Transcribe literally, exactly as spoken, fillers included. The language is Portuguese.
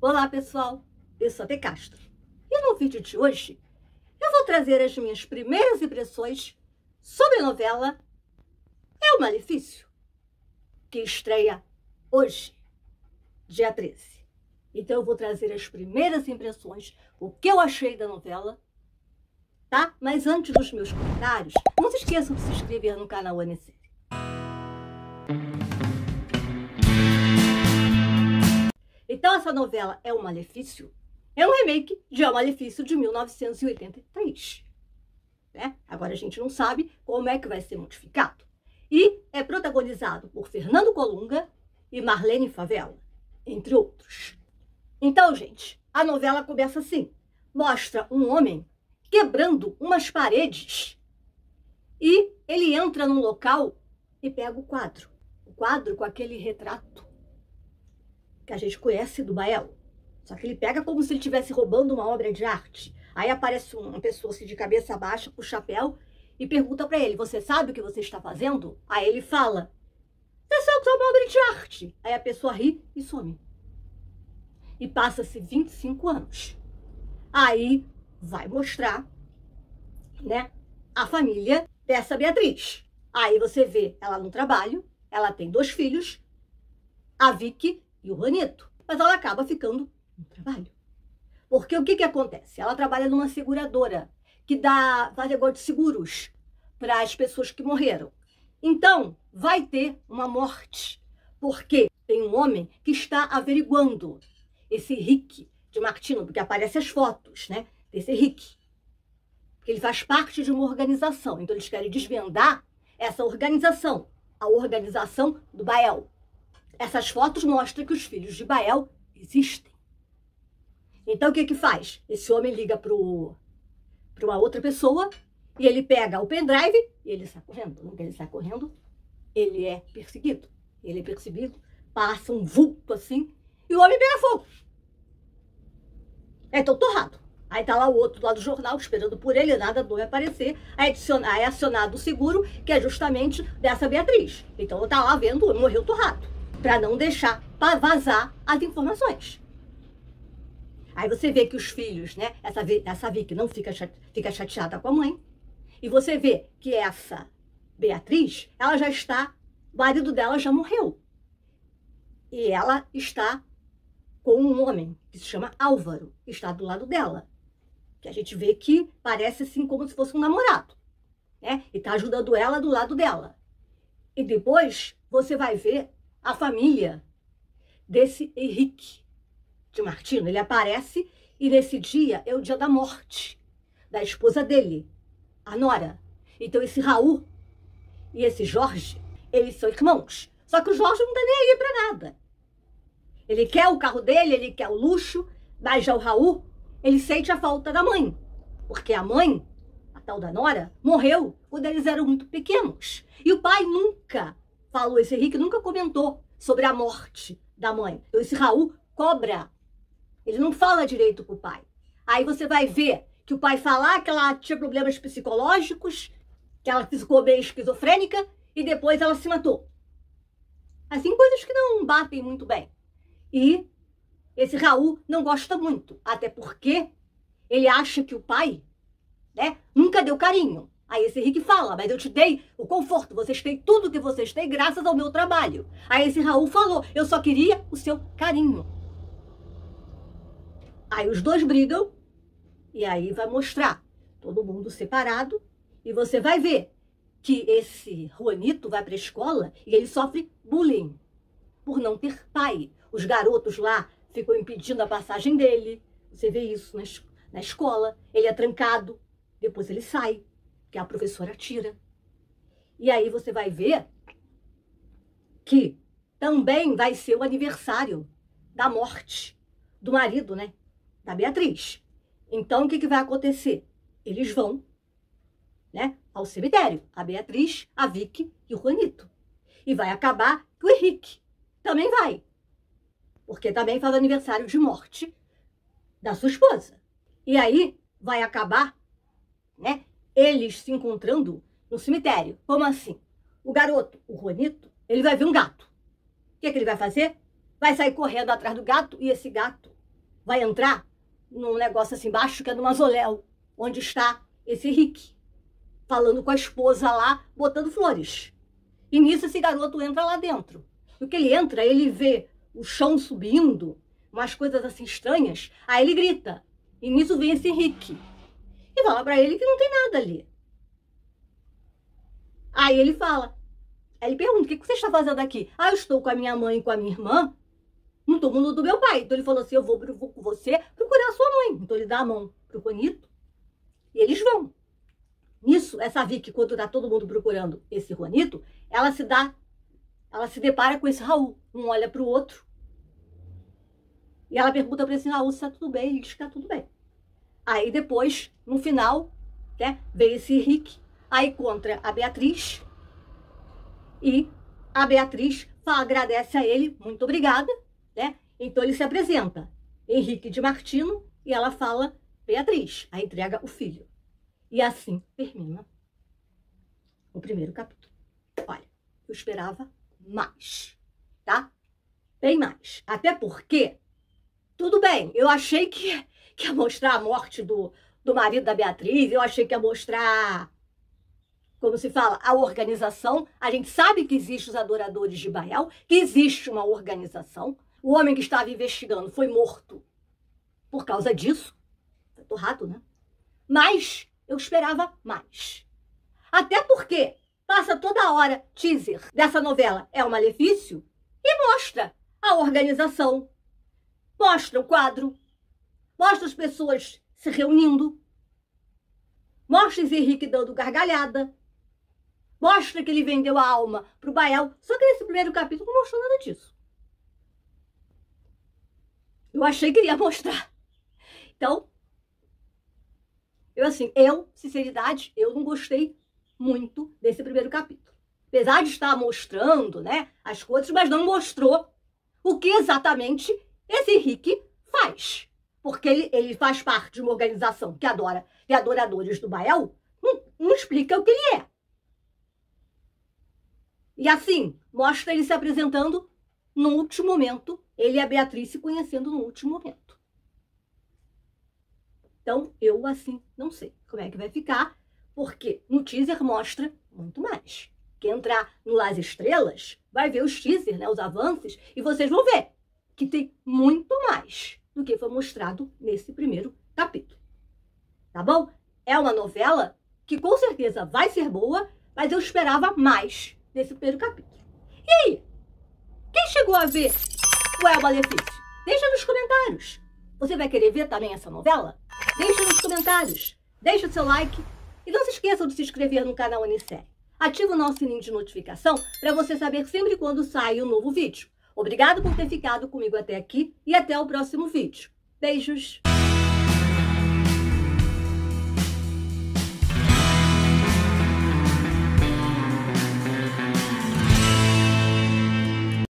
Olá pessoal, eu sou a Tê Castro e no vídeo de hoje eu vou trazer as minhas primeiras impressões sobre a novela É o Malefício, que estreia hoje, dia treze. Então eu vou trazer as primeiras impressões, o que eu achei da novela, tá? Mas antes dos meus comentários, não se esqueçam de se inscrever no canal Anice. Então essa novela É o Malefício é um remake de É o Malefício de mil novecentos e oitenta e três. Né? Agora a gente não sabe como é que vai ser modificado. E é protagonizado por Fernando Colunga e Marlene Favela, entre outros. Então, gente, a novela começa assim. Mostra um homem quebrando umas paredes e ele entra num local e pega o quadro. O quadro com aquele retrato que a gente conhece do Bael. Só que ele pega como se ele estivesse roubando uma obra de arte. Aí aparece uma pessoa assim, de cabeça baixa, com o chapéu, e pergunta para ele, você sabe o que você está fazendo? Aí ele fala, você sabe que é uma obra de arte. Aí a pessoa ri e some. E passa-se vinte e cinco anos. Aí vai mostrar, né, a família dessa Beatriz. Aí você vê ela no trabalho, ela tem dois filhos, a Vicky e o Juanito. Mas ela acaba ficando no trabalho. Porque o que que acontece? Ela trabalha numa seguradora que dá, faz negócio de seguros para as pessoas que morreram. Então, vai ter uma morte. Porque tem um homem que está averiguando esse Rick de Martino, porque aparecem as fotos, né, desse Rick. Porque ele faz parte de uma organização. Então, eles querem desvendar essa organização, a organização do Bael. Essas fotos mostram que os filhos de Bael existem. Então, o que que faz? Esse homem liga para uma outra pessoa e ele pega o pendrive e ele sai correndo. Não que ele sai correndo, ele é perseguido. Ele é perseguido, passa um vulto assim e o homem pega fogo. É tão torrado. Aí tá lá o outro lá do jornal esperando por ele, nada não vai aparecer. Aí é acionado o seguro, que é justamente dessa Beatriz. Então, ela tá lá vendo, ele morreu torrado, para não deixar para vazar as informações. Aí você vê que os filhos, né, essa, essa Vicky não fica, chate, fica chateada com a mãe, e você vê que essa Beatriz, ela já está, o marido dela já morreu, e ela está com um homem que se chama Álvaro, que está do lado dela, que a gente vê que parece assim como se fosse um namorado, né, e está ajudando ela do lado dela. E depois você vai ver a família desse Henrique de Martino. Ele aparece e nesse dia é o dia da morte da esposa dele, a Nora. Então esse Raul e esse Jorge, eles são irmãos. Só que o Jorge não tá nem aí pra nada. Ele quer o carro dele, ele quer o luxo, mas já o Raul, ele sente a falta da mãe. Porque a mãe, a tal da Nora, morreu quando eles eram muito pequenos. E o pai nunca falou, esse Henrique nunca comentou sobre a morte da mãe. Então esse Raul cobra. Ele não fala direito com o pai. Aí você vai ver que o pai fala que ela tinha problemas psicológicos, que ela ficou meio esquizofrênica e depois ela se matou. Assim, coisas que não batem muito bem. E esse Raul não gosta muito, até porque ele acha que o pai, né, nunca deu carinho. Aí esse Henrique fala, mas eu te dei o conforto, vocês têm tudo que vocês têm graças ao meu trabalho. Aí esse Raul falou, eu só queria o seu carinho. Aí os dois brigam e aí vai mostrar todo mundo separado e você vai ver que esse Juanito vai para a escola e ele sofre bullying por não ter pai. Os garotos lá ficam impedindo a passagem dele. Você vê isso na, na escola. Ele é trancado, depois ele sai, que a professora tira. E aí você vai ver que também vai ser o aniversário da morte do marido, né, da Beatriz. Então, o que que vai acontecer? Eles vão, né, ao cemitério. A Beatriz, a Vicky e o Juanito. E vai acabar que o Henrique também vai. Porque também faz aniversário de morte da sua esposa. E aí vai acabar, né, eles se encontrando no cemitério. Como assim? O garoto, o Juanito, ele vai ver um gato. O que que ele vai fazer? Vai sair correndo atrás do gato e esse gato vai entrar num negócio assim embaixo, que é do mausoléu, onde está esse Henrique, falando com a esposa lá, botando flores. E nisso esse garoto entra lá dentro. No que ele entra, ele vê o chão subindo, umas coisas assim estranhas, aí ele grita. E nisso vem esse Henrique. E fala pra ele que não tem nada ali. Aí ele fala, aí ele pergunta, o que você está fazendo aqui? Ah, eu estou com a minha mãe e com a minha irmã no túmulo do meu pai. Então ele falou assim, eu vou, vou com você procurar a sua mãe. Então ele dá a mão pro Juanito e eles vão. Nisso, essa Vicky, quando tá todo mundo procurando esse Juanito, ela se dá, ela se depara com esse Raul. Um olha pro outro e ela pergunta para esse Raul se tá tudo bem. Ele diz que tá tudo bem. Aí depois, no final, né, vem esse Henrique, aí encontra a Beatriz e a Beatriz fala, agradece a ele, muito obrigada, né? Então ele se apresenta, Henrique de Martino, e ela fala, Beatriz, aí entrega o filho. E assim termina o primeiro capítulo. Olha, eu esperava mais, tá? Bem mais. Até porque, tudo bem, eu achei que, que ia mostrar a morte do, do marido da Beatriz, eu achei que ia mostrar, como se fala, a organização. A gente sabe que existem os adoradores de Baal, que existe uma organização. O homem que estava investigando foi morto por causa disso. Foi torrado, né? Mas eu esperava mais. Até porque passa toda hora teaser dessa novela É o Malefício e mostra a organização, mostra o quadro, mostra as pessoas se reunindo, mostra esse Henrique dando gargalhada, mostra que ele vendeu a alma pro Baal. Só que nesse primeiro capítulo não mostrou nada disso. Eu achei que iria mostrar. Então, eu assim, eu, sinceridade, eu não gostei muito desse primeiro capítulo. Apesar de estar mostrando, né, as coisas, mas não mostrou o que exatamente esse Henrique faz. Porque ele, ele faz parte de uma organização que adora, de adoradores do Baal, não, não explica o que ele é. E assim, mostra ele se apresentando no último momento, ele e a Beatriz se conhecendo no último momento. Então, eu assim, não sei como é que vai ficar, porque no teaser mostra muito mais. Quem entrar no Las Estrelas vai ver os teasers, né, os avanços, e vocês vão ver que tem muito mais do que foi mostrado nesse primeiro capítulo. Tá bom? É uma novela que com certeza vai ser boa, mas eu esperava mais nesse primeiro capítulo. E aí? Quem chegou a ver o É o Malefício? Deixa nos comentários. Você vai querer ver também essa novela? Deixa nos comentários. Deixa o seu like. E não se esqueçam de se inscrever no canal Anisérie. Ativa o nosso sininho de notificação para você saber sempre quando sai um novo vídeo. Obrigado por ter ficado comigo até aqui e até o próximo vídeo. Beijos!